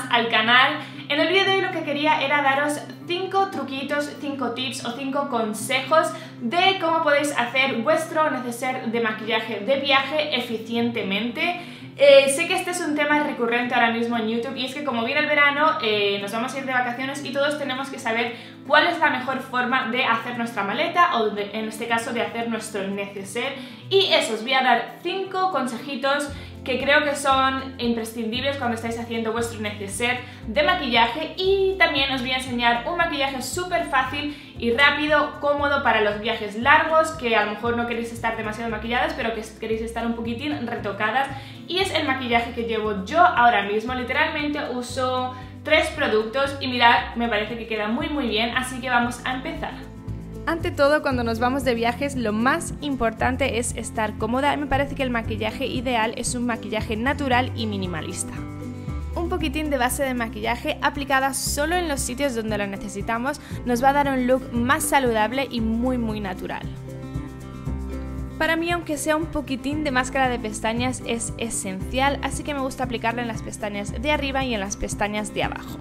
al canal. En el vídeo de hoy lo que quería era daros 5 truquitos, 5 tips o 5 consejos de cómo podéis hacer vuestro neceser de maquillaje de viaje eficientemente. Sé que este es un tema recurrente ahora mismo en YouTube y es que como viene el verano nos vamos a ir de vacaciones y todos tenemos que saber cuál es la mejor forma de hacer nuestra maleta o en este caso de hacer nuestro neceser, y eso os voy a dar 5 consejitos que creo que son imprescindibles cuando estáis haciendo vuestro neceser de maquillaje, y también os voy a enseñar un maquillaje súper fácil y rápido, cómodo para los viajes largos, que a lo mejor no queréis estar demasiado maquilladas pero que queréis estar un poquitín retocadas, y es el maquillaje que llevo yo ahora mismo. Literalmente uso 3 productos y mirad, me parece que queda muy bien, así que vamos a empezar. Ante todo, cuando nos vamos de viajes, lo más importante es estar cómoda. Me parece que el maquillaje ideal es un maquillaje natural y minimalista. Un poquitín de base de maquillaje aplicada solo en los sitios donde lo necesitamos nos va a dar un look más saludable y muy natural. Para mí, aunque sea un poquitín de máscara de pestañas, es esencial, así que me gusta aplicarla en las pestañas de arriba y en las pestañas de abajo.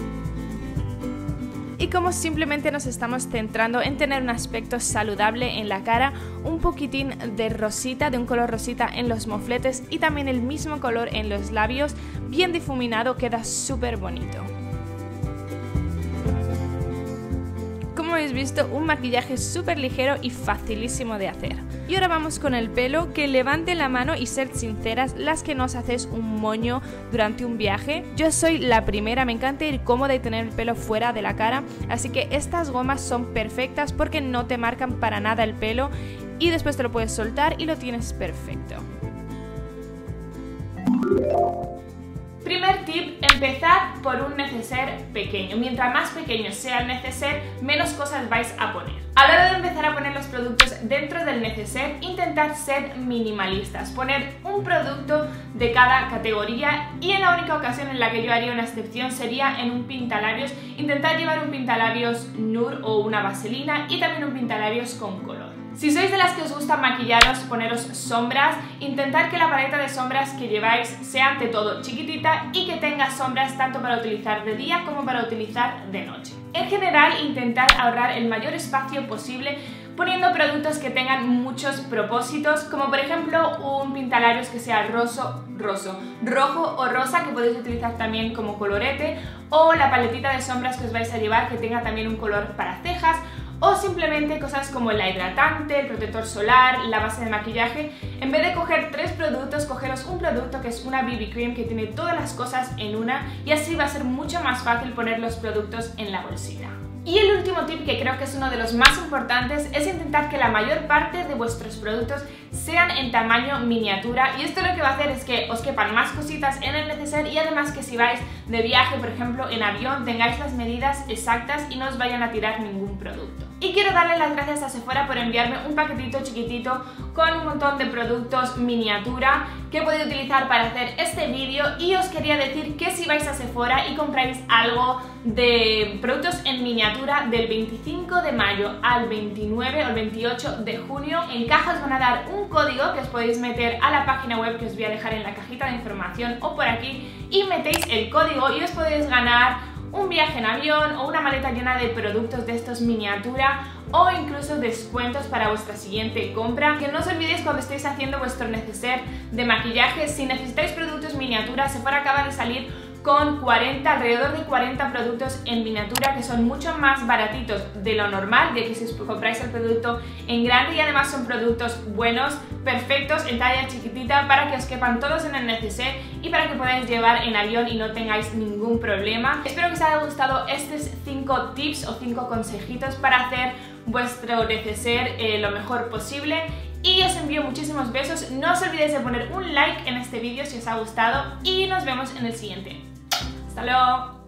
Y como simplemente nos estamos centrando en tener un aspecto saludable en la cara, un poquitín de rosita, de un color rosita en los mofletes y también el mismo color en los labios, bien difuminado, queda súper bonito. Como habéis visto, un maquillaje súper ligero y facilísimo de hacer. Y ahora vamos con el pelo, que levanten la mano y sed sinceras las que no os hacéis un moño durante un viaje. Yo soy la primera, me encanta ir cómoda y tener el pelo fuera de la cara, así que estas gomas son perfectas porque no te marcan para nada el pelo y después te lo puedes soltar y lo tienes perfecto. Primer tip, empezad por un neceser pequeño. Mientras más pequeño sea el neceser, menos cosas vais a poner. A la hora de empezar a poner los productos dentro del neceser, intentad ser minimalistas. Poner un producto de cada categoría, y en la única ocasión en la que yo haría una excepción sería en un pintalabios. Intentad llevar un pintalabios nude o una vaselina y también un pintalabios con color. Si sois de las que os gusta maquillaros, poneros sombras, intentad que la paleta de sombras que lleváis sea ante todo chiquitita y que tenga sombras tanto para utilizar de día como para utilizar de noche. En general, intentad ahorrar el mayor espacio posible poniendo productos que tengan muchos propósitos, como por ejemplo un pintalabios que sea rojo o rosa, que podéis utilizar también como colorete, o la paletita de sombras que os vais a llevar que tenga también un color para cejas, o simplemente cosas como la hidratante, el protector solar, la base de maquillaje. En vez de coger 3 productos, cogeros un producto que es una BB Cream que tiene todas las cosas en una, y así va a ser mucho más fácil poner los productos en la bolsita. Y el último tip, que creo que es uno de los más importantes, es intentar que la mayor parte de vuestros productos sean en tamaño miniatura, y esto lo que va a hacer es que os quepan más cositas en el neceser, y además que si vais de viaje, por ejemplo en avión, tengáis las medidas exactas y no os vayan a tirar ningún producto. Y quiero darle las gracias a Sephora por enviarme un paquetito chiquitito con un montón de productos miniatura que he podido utilizar para hacer este vídeo, y os quería decir que si vais a Sephora y compráis algo de productos en miniatura del 25 de mayo al 29 o el 28 de junio, en caja os van a dar un código que os podéis meter a la página web que os voy a dejar en la cajita de información o por aquí, y metéis el código y os podéis ganar un viaje en avión o una maleta llena de productos de estos miniatura, o incluso descuentos para vuestra siguiente compra. Que no os olvidéis cuando estéis haciendo vuestro neceser de maquillaje, si necesitáis productos miniatura, Sephora acaba de salir con alrededor de 40 productos en miniatura que son mucho más baratitos de lo normal, de que si os compráis el producto en grande, y además son productos buenos, perfectos, en talla chiquitita, para que os quepan todos en el neceser y para que podáis llevar en avión y no tengáis ningún problema. Espero que os haya gustado estos 5 tips o 5 consejitos para hacer vuestro neceser lo mejor posible, y os envío muchísimos besos. No os olvidéis de poner un like en este vídeo si os ha gustado, y nos vemos en el siguiente. ¡Hasta luego!